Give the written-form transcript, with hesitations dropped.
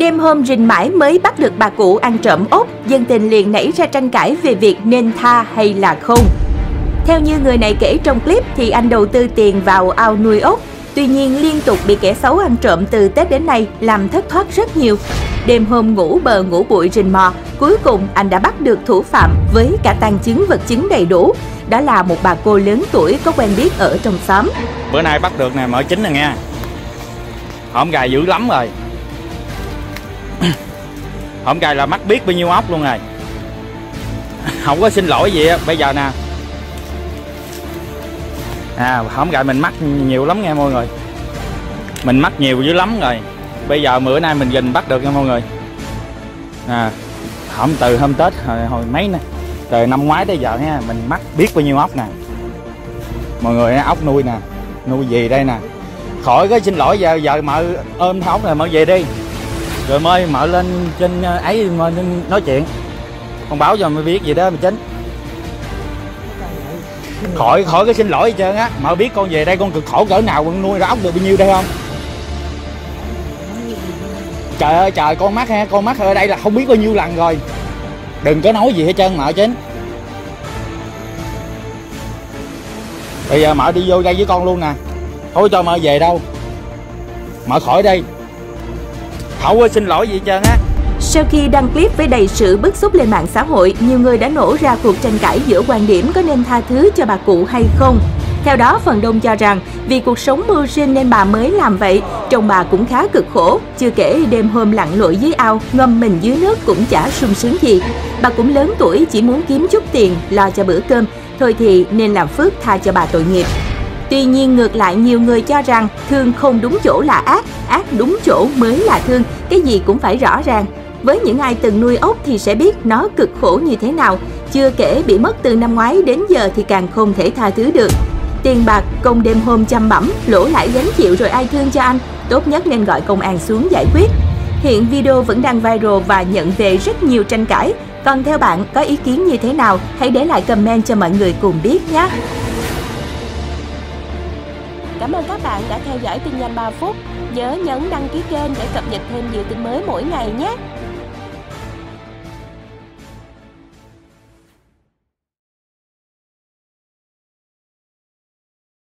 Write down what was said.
Đêm hôm rình mãi mới bắt được bà cụ ăn trộm ốc, dân tình liền nảy ra tranh cãi về việc nên tha hay là không. Theo như người này kể trong clip thì anh đầu tư tiền vào ao nuôi ốc, tuy nhiên liên tục bị kẻ xấu ăn trộm từ Tết đến nay làm thất thoát rất nhiều. Đêm hôm ngủ bờ ngủ bụi rình mò, cuối cùng anh đã bắt được thủ phạm với cả tang chứng vật chứng đầy đủ. Đó là một bà cô lớn tuổi có quen biết ở trong xóm. Bữa nay bắt được nè, mở chính nè nghe. Hổm gài dữ lắm rồi. Hổm gài là mắc biết bao nhiêu ốc luôn rồi. Không có xin lỗi gì á, bây giờ nè. Hổm gài mình mắc nhiều lắm nghe mọi người. Mình mắc nhiều dữ lắm rồi. Bây giờ bữa nay mình gìn bắt được nha mọi người. Từ hôm Tết hồi mấy nè, từ năm ngoái tới giờ nha, mình mắc biết bao nhiêu ốc nè. Mọi người ốc nuôi nè, nuôi gì đây nè. Khỏi cái xin lỗi giờ mợ ôm ốc này mợ về đi. Rồi mới mợ lên trên ấy mà nói chuyện. Con báo cho mày biết gì đó mày chính. Khỏi cái xin lỗi hết trơn á, mợ biết con về đây con cực khổ cỡ nào con nuôi ra ốc được bao nhiêu đây không? Trời ơi trời, con mắc ha, con mắc ở đây là không biết bao nhiêu lần rồi. Đừng có nói gì hết trơn mợ chính. Bây giờ mợ đi vô đây với con luôn nè. Không cho mợ về đâu. Mợ khỏi đây. Không có xin lỗi gì hết trơn á. Sau khi đăng clip với đầy sự bức xúc lên mạng xã hội, nhiều người đã nổ ra cuộc tranh cãi giữa quan điểm có nên tha thứ cho bà cụ hay không. Theo đó, phần đông cho rằng vì cuộc sống mưu sinh nên bà mới làm vậy, chồng bà cũng khá cực khổ, chưa kể đêm hôm lặn lội dưới ao, ngâm mình dưới nước cũng chả sung sướng gì. Bà cũng lớn tuổi, chỉ muốn kiếm chút tiền, lo cho bữa cơm, thôi thì nên làm phước tha cho bà tội nghiệp. Tuy nhiên ngược lại nhiều người cho rằng thương không đúng chỗ là ác, ác đúng chỗ mới là thương, cái gì cũng phải rõ ràng. Với những ai từng nuôi ốc thì sẽ biết nó cực khổ như thế nào, chưa kể bị mất từ năm ngoái đến giờ thì càng không thể tha thứ được. Tiền bạc, công đêm hôm chăm bẵm, lỗ lãi gánh chịu rồi ai thương cho anh, tốt nhất nên gọi công an xuống giải quyết. Hiện video vẫn đang viral và nhận về rất nhiều tranh cãi. Còn theo bạn có ý kiến như thế nào? Hãy để lại comment cho mọi người cùng biết nhé! Cảm ơn các bạn đã theo dõi tin nhanh 3 phút. Nhớ nhấn đăng ký kênh để cập nhật thêm nhiều tin mới mỗi ngày nhé!